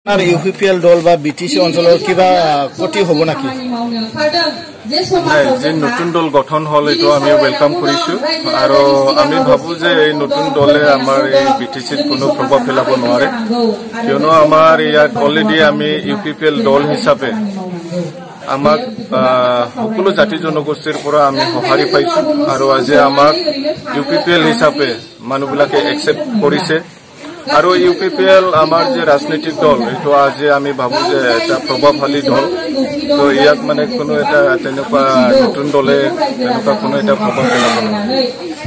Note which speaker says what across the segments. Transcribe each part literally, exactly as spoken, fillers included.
Speaker 1: আর UPPL দল বা BTC অঞ্চলের কিবা ক্ষতি হব নাকি?
Speaker 2: যে নতুন দল গঠন হল এটা আমি ওয়েলকাম করিছো আর আমি ভাবো যে এই নতুন দলে আমার এই বিটিসিত কোনো প্রভাব ফেলাব নোৱাৰে কিয়নো আমাৰ ইয়াত অলরেডি আমি ইউপিপিএল দল হিসাবে আমাক সকলো জাতি জনগোষ্ঠীৰ পৰা আমি সহাৰি পাইছো আৰু আজি আমাক ইউপিপিএল হিসাবে মানুহবিলাকে একসেপ্ট কৰিছে আৰু ইউপিপিএল আমাৰ যে ৰাজনৈতিক দল এইটো আজি আমি ভাবো যে এটা প্ৰভাৱশালী দল তো ইয়াত মানে কোনো এটা তেনেকুৱা নতুন দলে তেনেকুৱা কোনো এটা প্ৰভাৱ পেলাব নোৱাৰে।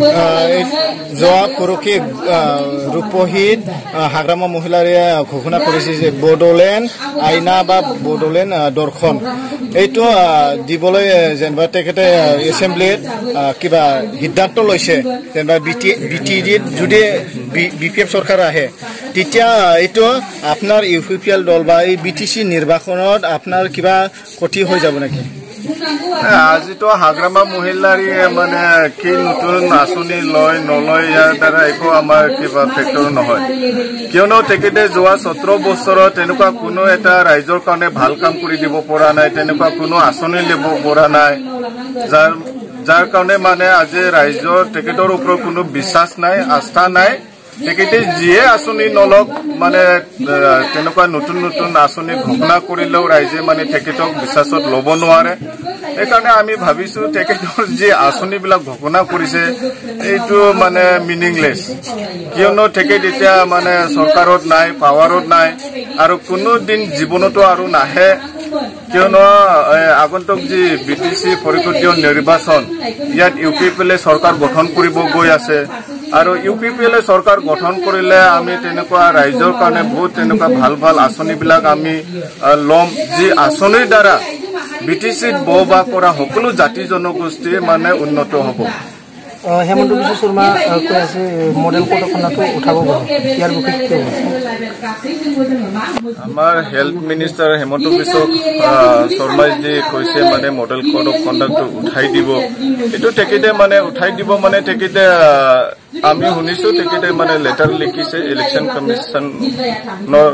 Speaker 1: যোৱা পৰহি ৰূপহীত হাগ্ৰামা মহিলাৰে ঘোষণা কৰিছে যে বড়োলেণ্ড আইনা বা বড়োলেণ্ড দৰ্শন এইটো দিবলৈ যেনিবা তেখেতে এছেম্বলিত কিবা সিদ্ধান্ত লৈছে যেনিবা বিটিডিত যদি বিপিএফ চৰকাৰ আহে তেতিয়া এইটো আপনার ইউপিপিএল দল বা এই বিটিসি নির্বাচনত আপনার কিবা ক্ষতি হৈ যাব নাকি?
Speaker 2: আজি তো হাগ্ৰামা মহিলাৰ মানে কি নতুন আঁচনি লয় নলয় ইয়াৰ দ্বাৰা একো আমাৰ কিবা ফেক্টৰ নহয় কিয়নো তেখেতে যোৱা সতেৰ বছৰত তেনেকুৱা কোনো এটা ৰাইজৰ কাৰণে ভাল কাম কৰি দিব পৰা নাই তেনেকুৱা কোনো আঁচনি ল'ব পৰা নাই যাৰ যাৰ কাৰণে মানে আজি ৰাইজৰ তেখেতৰ ওপৰত কোনো বিশ্বাস নাই আস্থা নাই তেখেতে যিয়ে আঁচনি নলক মানে তেনেকুৱা নতুন নতুন আঁচনি ঘোষণা কৰিলেও ৰাইজে মানে তেখেতক বিশ্বাসত ল'ব নোৱাৰে সেইকাৰণে আমি ভাবিছো তেখেতৰ যি আঁচনিবিলাক ঘোষণা কৰিছে এইটো মানে মিনিংলেছ কিয়নো তেখেত এতিয়া মানে চৰকাৰত নাই পাৱাৰত নাই আৰু কোনো দিন জীৱনতো আৰু নাহে কিয়নো আগন্তুক যি বিটিসি পৰিষদীয় নিৰ্বাচন ইয়াত ইউপিপিএলে চৰকাৰ গঠন কৰিব গৈ আছে আৰু ইউপিপিএলে চৰকাৰ গঠন কৰিলে আমি তেনেকুৱা ৰাইজৰ কাৰণে বহুত তেনেকুৱা ভাল ভাল আঁচনিবিলাক আমি ল'ম যি আঁচনিৰ দ্বাৰা বিটিসিত বহবাস কৰা সকলো জাতি জনগোষ্ঠী মানে উন্নত হ'ব।
Speaker 1: হেমন্ত বিশ্ব শৰ্মা কৈ আছে মডেল কোড এখনটো উঠাব ইয়াৰ বিষয়ে
Speaker 2: আমাৰ হেল্থ মিনিষ্টাৰ হেমন্ত বিশ্ব শৰ্মাই যে কৈছে মানে মডেল কোড অফ কণ্ডাক্টটো উঠাই দিব এইটো তেখেতে মানে উঠাই দিব মানে তেখেতে আমি শুনিছো তেখেতে মানে লেটাৰ লিখিছে ইলেকশ্যন কমিশ্যনৰ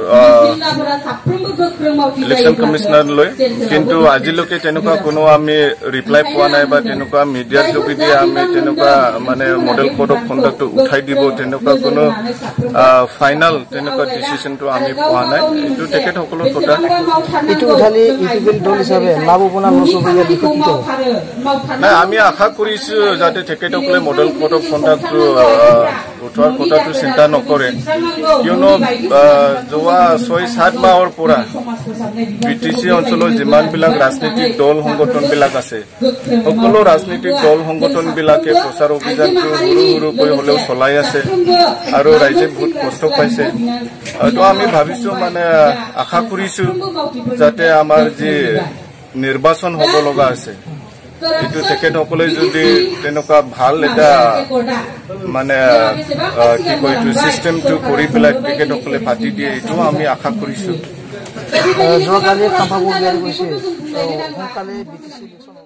Speaker 2: ইলেকশ্যন কমিশ্যনাৰলৈ কিন্তু আজিলৈকে তেনেকুৱা কোনো আমি ৰিপ্লাই পোৱা নাই বা তেনেকুৱা মিডিয়াৰ যোগেদি আমি তেনেকুৱা মানে মডেল কোড অফ কণ্ডাক্টটো উঠাই দিব তেনেকুৱা কোনো ফাইনেল তেনেকুৱা ডিচিশ্যনটো আমি পোৱা নাই এইটো তেখেতসকলৰ কথা
Speaker 1: এইটো উঠালে ইউপিপিএল দল হিচাপে লাভ হ'ব না লছ হ'ব ইয়াৰ বিষয়ে
Speaker 2: নাই আমি আশা কৰিছো যাতে তেখেতসকলে মডেল কোড অফ কণ্ডাক্টটো উঠোৱাৰ কথাটো চিন্তা নকৰে কিয়নো যোৱা ছয় সাত মাহৰ পৰা বিটিসি অঞ্চলৰ যিমানবিলাক ৰাজনৈতিক দল সংগঠনবিলাক আছে সকলো ৰাজনৈতিক দল সংগঠনবিলাকে প্ৰচাৰ অভিযানটো সৰু সৰুকৈ হ'লেও চলাই আছে আৰু ৰাইজে বহুত কষ্ট পাইছে তো আমি ভাবিছো মানে আশা কৰিছো যাতে আমাৰ যি নিৰ্বাচন হ'ব লগা আছে এইটো তেখেতসকলে যদি তেনেকুৱা ভাল এটা মানে কি কয় এইটো চিষ্টেমটো কৰি পেলাই তেখেতসকলে পাতি দিয়ে এইটো আমি আশা কৰিছো।
Speaker 1: যোৱাকালি কামভাগো উলিয়াই গৈছে সোনকালে বিটিসি ইলেকশ্যন